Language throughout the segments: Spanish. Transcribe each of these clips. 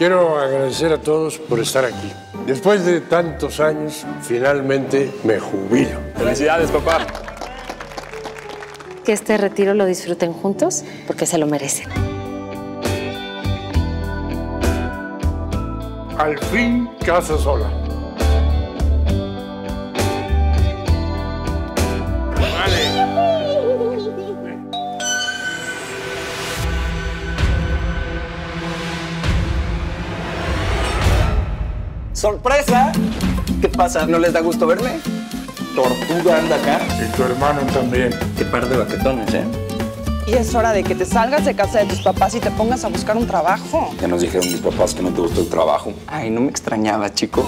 Quiero agradecer a todos por estar aquí. Después de tantos años, finalmente me jubilo. ¡Felicidades, papá! Que este retiro lo disfruten juntos, porque se lo merecen. Al fin, casa sola. ¡Sorpresa! ¿Qué pasa? ¿No les da gusto verme? ¿Tortuga anda acá? Y tu hermano también. Qué par de baquetones, ¿eh? Y es hora de que te salgas de casa de tus papás y te pongas a buscar un trabajo. Ya nos dijeron mis papás que no te gustó el trabajo. Ay, no me extrañaba, chico.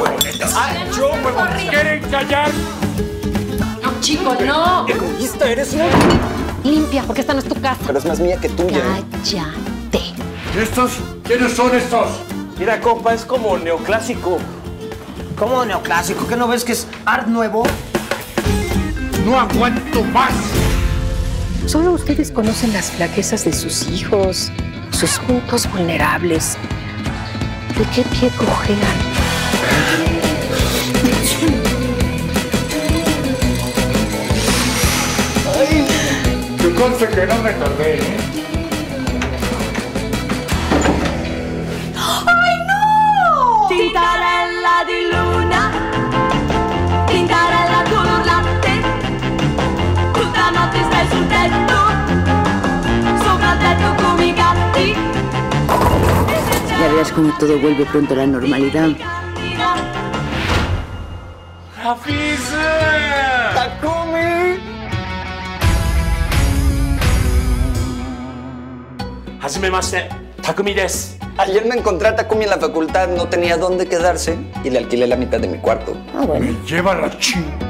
¿Quieren callar? No, chico, no. ¡Egoísta eres, ¿no? Limpia, porque esta no es tu casa. Pero es más mía que tuya. Cállate. ¿Estos? ¿Quiénes son estos? Mira, compa, es como neoclásico. ¿Cómo neoclásico? ¿Qué no ves que es art nuevo? ¡No aguanto más! Solo ustedes conocen las flaquezas de sus hijos, sus puntos vulnerables. ¿De qué pie cojean? Que conste que no me tardé, ¿eh? Tintarella di luna, tintarella con l'urlante, tutta notte stai sul tetto, sopra il tetto come i gatti. Ya verás cómo todo vuelve pronto a la normalidad. ¡Takumi! Hajimemashite, Takumi desu. Ayer me encontré a Takumi en la facultad, no tenía dónde quedarse y le alquilé la mitad de mi cuarto. Ah, bueno. Me lleva la chingada.